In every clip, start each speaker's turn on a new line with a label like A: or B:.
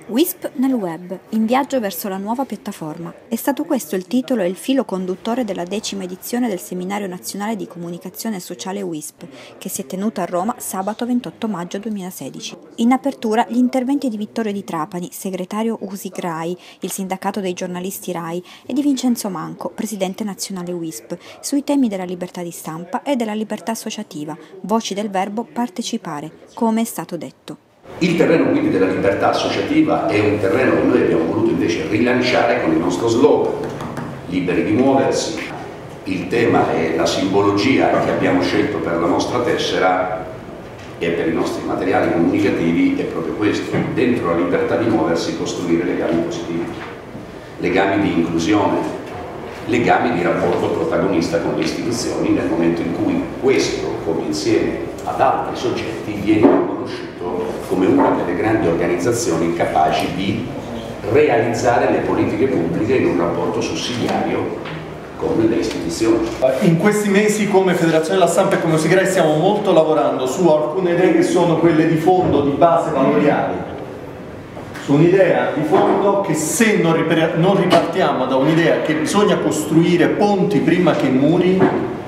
A: WISP nel web, in viaggio verso la nuova piattaforma. È stato questo il titolo e il filo conduttore della 10ª edizione del Seminario Nazionale di Comunicazione Sociale WISP, che si è tenuto a Roma sabato 28 maggio 2016. In apertura gli interventi di Vittorio Di Trapani, segretario USIG RAI, il sindacato dei giornalisti RAI, e di Vincenzo Manco, presidente nazionale WISP, sui temi della libertà di stampa e della libertà associativa, voci del verbo partecipare, come è stato detto.
B: Il terreno quindi della libertà associativa è un terreno che noi abbiamo voluto invece rilanciare con il nostro slogan, liberi di muoversi. Il tema e la simbologia che abbiamo scelto per la nostra tessera e per i nostri materiali comunicativi è proprio questo: dentro la libertà di muoversi costruire legami positivi, legami di inclusione, legami di rapporto protagonista con le istituzioni nel momento in cui questo, come insieme ad altri soggetti, viene riconosciuto come una delle grandi organizzazioni capaci di realizzare le politiche pubbliche in un rapporto sussidiario con le istituzioni.
C: In questi mesi come Federazione della Stampa e come USIG RAI stiamo molto lavorando su alcune idee che sono quelle di fondo, di base valoriali, su un'idea di fondo che se non ripartiamo da un'idea che bisogna costruire ponti prima che muri,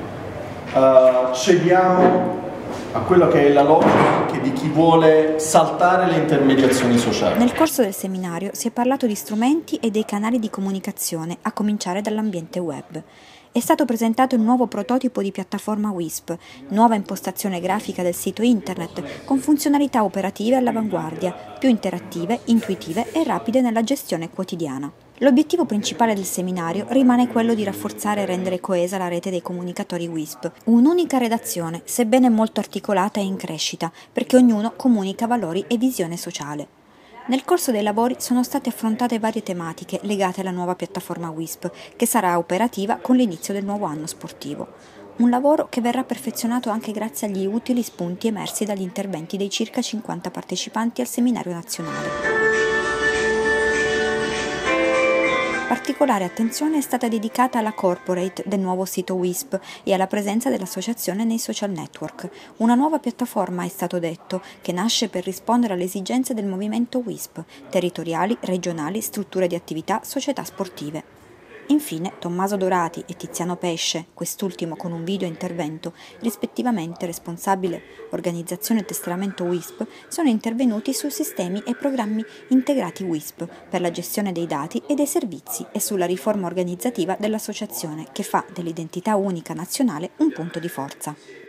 C: cediamo a quello che è la logica anche di chi vuole saltare le intermediazioni sociali.
A: Nel corso del seminario si è parlato di strumenti e dei canali di comunicazione, a cominciare dall'ambiente web. È stato presentato il nuovo prototipo di piattaforma WISP, nuova impostazione grafica del sito internet, con funzionalità operative all'avanguardia, più interattive, intuitive e rapide nella gestione quotidiana. L'obiettivo principale del seminario rimane quello di rafforzare e rendere coesa la rete dei comunicatori WISP, un'unica redazione, sebbene molto articolata e in crescita, perché ognuno comunica valori e visione sociale. Nel corso dei lavori sono state affrontate varie tematiche legate alla nuova piattaforma WISP, che sarà operativa con l'inizio del nuovo anno sportivo. Un lavoro che verrà perfezionato anche grazie agli utili spunti emersi dagli interventi dei circa 50 partecipanti al seminario nazionale. Particolare attenzione è stata dedicata alla corporate del nuovo sito WISP e alla presenza dell'associazione nei social network. Una nuova piattaforma, è stato detto, che nasce per rispondere alle esigenze del movimento WISP, territoriali, regionali, strutture di attività, società sportive. Infine, Tommaso Dorati e Tiziano Pesce, quest'ultimo con un video intervento, rispettivamente responsabile organizzazione e tesseramento WISP, sono intervenuti su sistemi e programmi integrati WISP per la gestione dei dati e dei servizi e sulla riforma organizzativa dell'associazione che fa dell'identità unica nazionale un punto di forza.